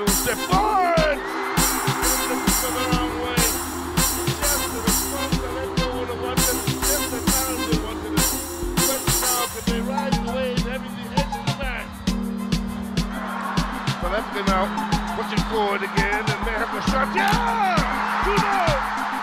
little step forward. The wrong way. Just the response that everyone would have wanted. Just the talent they wanted. Question now, can they ride the wave having the edge of the match? South Africa now pushing forward again and may have the shot. Yeah! 2-0!